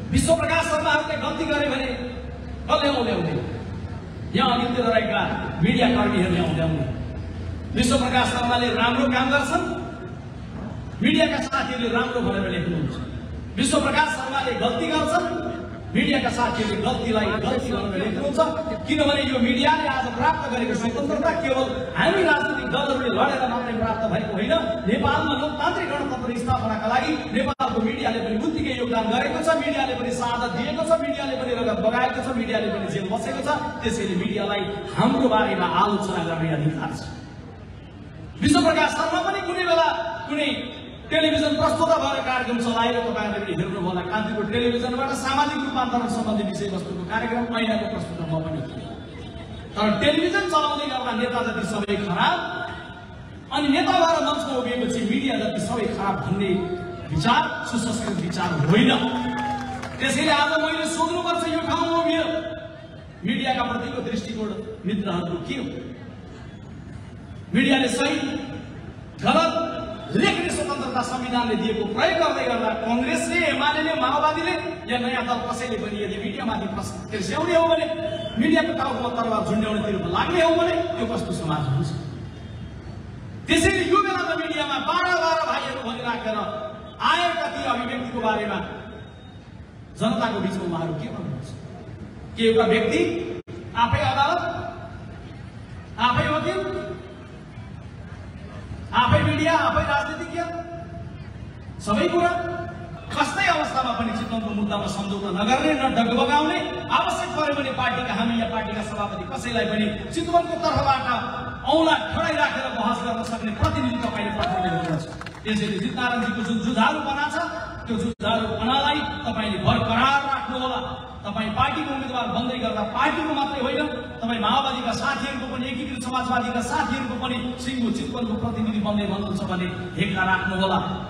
विश्व प्रकाश शर्माहरूले गल्ती गरे भने कसले ल्याउने? यहाँ अघि रहेका मिडिया कर्मीहरूले ल्याउने। विश्व प्रकाश शर्माले राम्रो काम गर्छन्, मिडियाका साथीहरूले राम्रो भनेर लेख्नुहुन्छ। विश्व प्रकाश शर्माले गल्ती गर्छन्, मिडियाका साथीहरूले गल्तीलाई गल्ती भनेर लेख्नुहुन्छ। किनभने यो मिडियाले आज प्राप्त गरेको स्वतन्त्रता केवल हामी राजनीतिक दलहरूले लडेर मात्रै प्राप्त भएको होइन। नेपालमा लोकतान्त्रिक गणतन्त्र स्थापनाका लागि नेपालको मिडियाले पनि उत्तिकै योगदान गरेको छ। मिडियाले पनि शहादत दिएको छ, मिडियाले पनि रगत बगाएको छ, मिडियाले पनि जेल बसेको छ। त्यसैले मिडियालाई हाम्रो बारेमा आलोचना गर्ने अधिकार छ। विश्व प्रकाश शर्मा पनि कुनै बेला कुनै टेलिभिजन प्रस्तुत भएर कार्यक्रम चलाएर तपाईहरुले पनि हेर्नुभयो होला। कान्तिपुर टेलिभिजनबाट सामाजिक रूपान्तरण सम्बन्धी विषयवस्तुको कार्यक्रम ऐनाको प्रस्तुतमा पनि थियो। तर टेलिभिजन चलाउँदै गर्दा नेता जति सबै खराब अनि नेता भएर मञ्चमा उभिएपछि मिडिया जति सबै खराब भन्ने विचार सुसंस्कृत विचार होइन। त्यसैले आज मैले सोध्नुपर्छ यो ठाउँमा उभिएर मिडियाका प्रतिको दृष्टिकोण मित्रहरूको के हो? मिडियाले सही गलत लेख्ने स्वतन्त्रता संविधानले दिएको प्रयोग गर्दै गर्दा कांग्रेसले, एमाले, माओवादीले या नयाँ दल कसैले पनि यदि मिडियामाथि प्रश्न तेर्स्याउने हो भने, मिडियाको टाउकोमा तरबार झुन्ड्याउनेतिर लाग्ने हो भने यो कस्तो समाज हुन्छ? त्यसैले यो बेलामा मिडियामा बार भाइहरू भनिराखेर आएका ती अभिव्यक्तिको बारेमा जनताको बीचमा उहाँहरू के भन्नुहुन्छ? के एउटा व्यक्ति आफै अदालत, आफै वकिल, आफै मिडिया, आफै राजनीतिज्ञ, सबै कुरा कस्तै अवस्थामा पनि चितवनको मुद्दामा सम्झौता नगर्ने, न डगबगाउने, आवश्यक पर्यो भने पार्टीका हामी या पार्टीका सभापति कसैलाई पनि चितवनको तर्फबाट औँला खडाइ राखेर बहस गर्न सक्ने प्रतिनिधि तपाईले पठाउने हुनुहुन्छ। त्यसैले जितनारायणजीको जुन जुझारुपना छ त्यो जुझारुपनालाई तपाईले बरकरार राख्नु होला। तपाई पार्टीको उम्मेदवार बन्दै गर्दा पार्टीको मात्रै होइन, तपाई माओवादीका साथीहरूको पनि, एकीकृत समाजवादीका साथीहरूको पनि सिङ्गो चितवनको प्रतिनिधि बन्दै भन्नुहुन्छ भने हेक्का राख्नु होला।